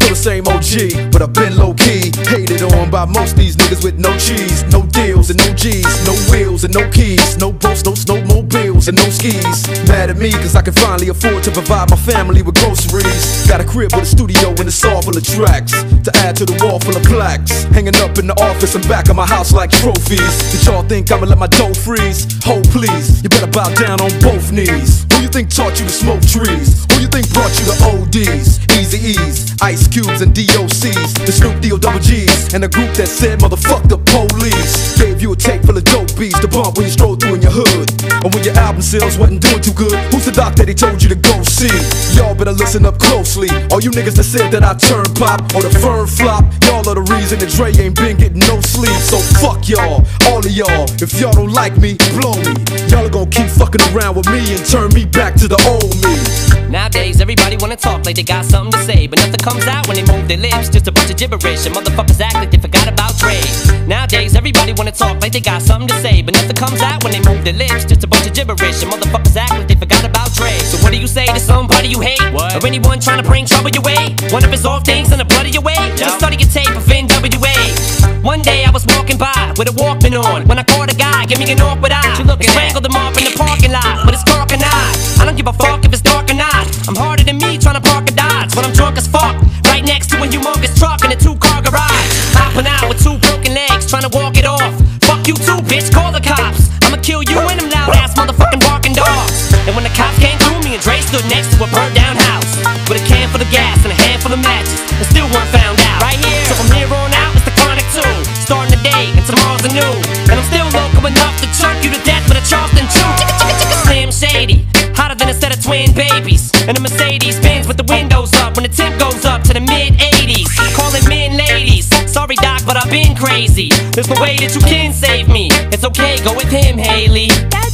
Still the same OG, but I've been low-key. Hated on by most these niggas with no cheese, no deals and no G's, no wheels and no keys, no boats, no snowmobiles and no skis. Mad at me cause I can finally afford to provide my family with groceries. Got a crib with a studio and a saw full of tracks to add to the wall full of plaques, hanging up in the office and back of my house like trophies. Did y'all think I'ma let my dough freeze? Ho please, you better bow down on both knees. Who you think taught you to smoke trees? Who you think brought you to ODs, Eazy-E's, Ice Cubes and DOC's, the Snoop D-O double G's, and the group that said motherfuck the police? Gave you a tape full of dope beats to bump when you stroll through in your hood, or when your album sales wasn't doing too good. Who's the doc that he told you to go see? Y'all better listen up closely. All you niggas that said that I turn pop or the firm flop, y'all are the reason that Dre ain't been getting no sleep. So fuck y'all, all of y'all. If y'all don't like me, blow me. Y'all are gonna keep fucking around with me and turn me back to the old me. Nowadays everybody wanna talk like they got something to say, but nothing comes out when they move their lips. Just a bunch of gibberish and motherfuckers act like they forgot about Dre. Nowadays everybody wanna talk like they got something to say, but nothing comes out when they move their lips. Just a bunch of gibberish and motherfuckers act like they forgot about Dre. So what do you say to somebody you hate? What? Or anyone trying to bring trouble your way? One of his off things in the blood of your way? Just study your tape of NWA. One day I was walking by with a Walkman on when I caught a guy give me an awkward eye. And strangled him off in the parking lot with his dark and I don't give a fuck if it's dark or not. I'm harder than me trying to park a Dodge when I'm drunk as fuck, right next to a humongous truck in a 2-car garage. Hopping out with 2 broken legs trying to walk it off. Fuck you too, bitch, call the cops. I'ma kill you and them loud ass motherfucking barking dogs. And when the cops came through, me and Dre stood next to a burned down house with a can full of gas and a handful of matches, and still weren't found out. Right here, so from here on out, it's the Chronic 2. Starting the day and tomorrow's a new. And I'm still local enough to choke you to death with a Charleston chew. Slim Shady, hotter than a set of twin babies. And a Mercedes Benz with the windows up when the temp goes up to the mid-80s. Calling men ladies, sorry doc, but I've been crazy. There's no way that you can save me. It's okay, go with him, Haley.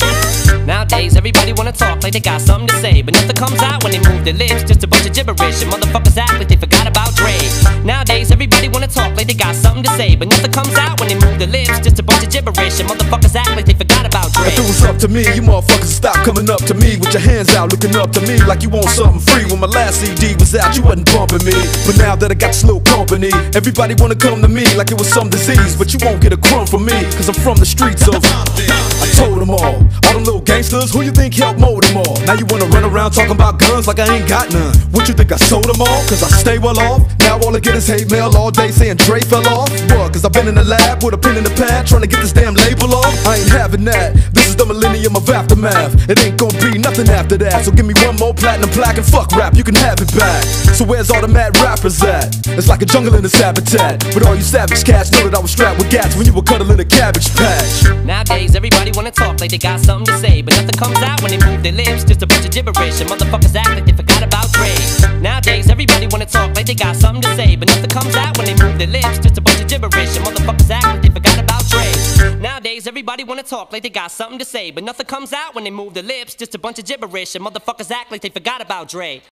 Nowadays everybody wanna talk like they got something to say, but nothing comes out when they move their lips. Just a bunch of gibberish and motherfuckers act like they forgot about Dre. Nowadays everybody wanna talk like they got something to say, but nothing comes out when they move their lips. Just a bunch of gibberish and motherfuckers act like they forgot about Dre. If it was up to me, you motherfuckers stop coming up to me with your hands out, looking up to me like you want something free. When my last CD was out, you wasn't bumping me, but now that I got this little company, everybody wanna come to me like it was some disease. But you won't get a crumb from me, cause I'm from the streets of I told them all them little gangsters, who you think helped mold them all? Now you wanna run around talking about guns like I ain't got none. What you think I sold them all? Cause I stay well off. Now all I get is hate mail all day saying Dre fell off. What? Cause I've been in the lab with a pen in the pad trying to get this damn label off. I ain't having that. This is the millennium of aftermath. It ain't gonna be nothing after that. So give me one more platinum plaque and fuck rap, you can have it back. So where's all the mad rappers at? It's like a jungle in its habitat. But all you savage cats know that I was strapped with gats when you were cuddling a cabbage patch. Nowadays everybody wanna talk like they got something to say, but nothing comes out when they move their lips. Just a bunch of gibberish and motherfuckers act like they forgot about Dre. Nowadays everybody wanna talk like they got something to say, but nothing comes out when they move their lips. Just a bunch of gibberish and motherfuckers act like they forgot about Dre. Nowadays everybody wanna talk like they got something to say, but nothing comes out when they move their lips. Just a bunch of gibberish and motherfuckers act like they forgot about Dre.